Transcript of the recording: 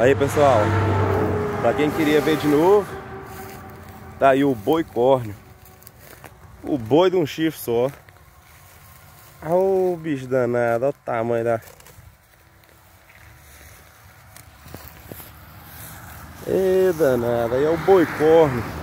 Aí pessoal, pra quem queria ver de novo, tá aí o boi córneo. O boi de um chifre só. Olha o bicho danado, olha o tamanho da... Ê, danado, aí é o boi córneo.